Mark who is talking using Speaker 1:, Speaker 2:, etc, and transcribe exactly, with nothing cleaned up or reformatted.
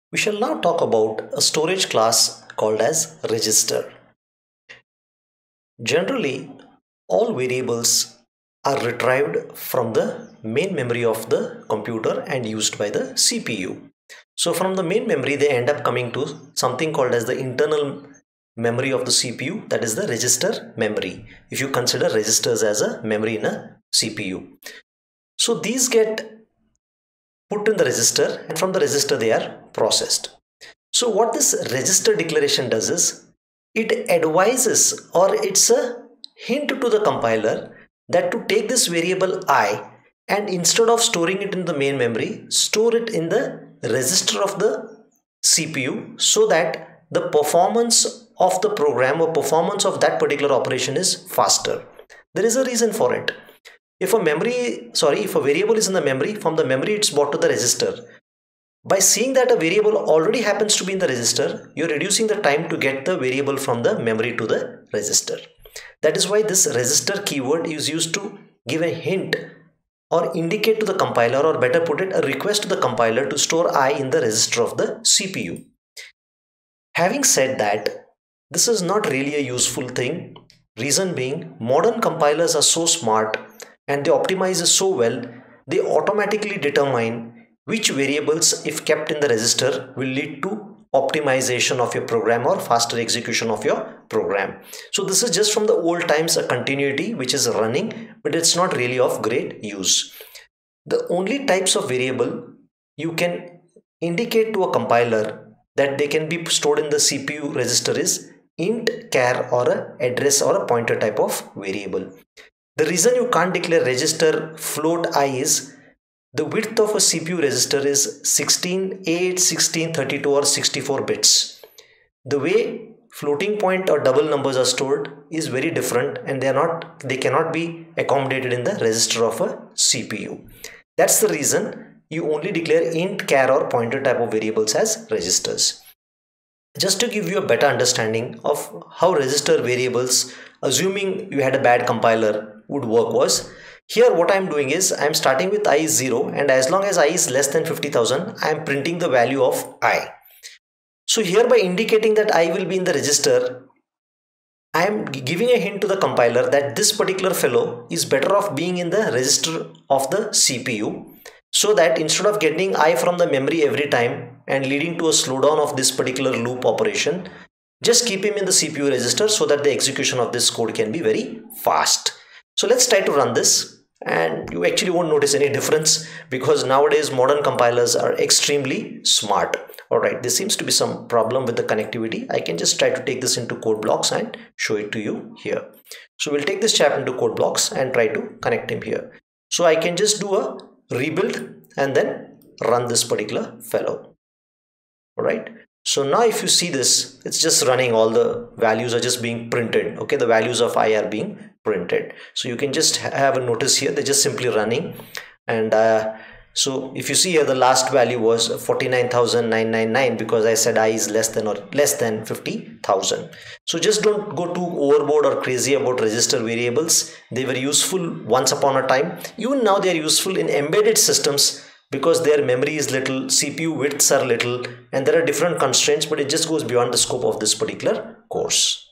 Speaker 1: We shall now talk about a storage class called as register. Generally, all variables are retrieved from the main memory of the computer and used by the C P U. So from the main memory, they end up coming to something called as the internal memory of the C P U, that is the register memory, if you consider registers as a memory in a C P U. So these get put in the register, and from the register they are processed. So what this register declaration does is it advises, or it's a hint to the compiler that to take this variable I and instead of storing it in the main memory, store it in the register of the C P U so that the performance of the program or performance of that particular operation is faster. There is a reason for it. If a memory, sorry, if a variable is in the memory, from the memory it's brought to the register. By seeing that a variable already happens to be in the register, you're reducing the time to get the variable from the memory to the register. That is why this register keyword is used to give a hint or indicate to the compiler, or better put it, a request to the compiler to store I in the register of the C P U. Having said that, this is not really a useful thing. Reason being, modern compilers are so smart and they optimize it so well, they automatically determine which variables, if kept in the register, will lead to optimization of your program or faster execution of your program. So this is just from the old times a continuity which is running, but it's not really of great use. The only types of variable you can indicate to a compiler that they can be stored in the C P U register is int, char, or a address or a pointer type of variable. The reason you can't declare register float I is the width of a C P U register is sixteen, eight, sixteen, thirty-two or sixty-four bits. The way floating point or double numbers are stored is very different, and they are not they cannot be accommodated in the register of a C P U. That's the reason you only declare int, char or pointer type of variables as registers. Just to give you a better understanding of how register variables, assuming you had a bad compiler, would work was, here what I am doing is I am starting with I is zero, and as long as I is less than fifty thousand, I am printing the value of I. So here, by indicating that I will be in the register, I am giving a hint to the compiler that this particular fellow is better off being in the register of the C P U, so that instead of getting I from the memory every time and leading to a slowdown of this particular loop operation, just keep him in the C P U register so that the execution of this code can be very fast. So let's try to run this, and you actually won't notice any difference because nowadays modern compilers are extremely smart. Alright, there seems to be some problem with the connectivity. I can just try to take this into code blocks and show it to you here. So we'll take this chap into code blocks and try to connect him here. So I can just do a rebuild and then run this particular fellow. Alright, so now if you see this, it's just running, all the values are just being printed. Okay, the values of I are being printed. So you can just have a notice here, they're just simply running. And uh, so if you see here, the last value was forty-nine thousand nine hundred ninety-nine because I said I is less than or less than fifty thousand. So just don't go too overboard or crazy about register variables. They were useful once upon a time. Even now they are useful in embedded systems because their memory is little, C P U widths are little, and there are different constraints, but it just goes beyond the scope of this particular course.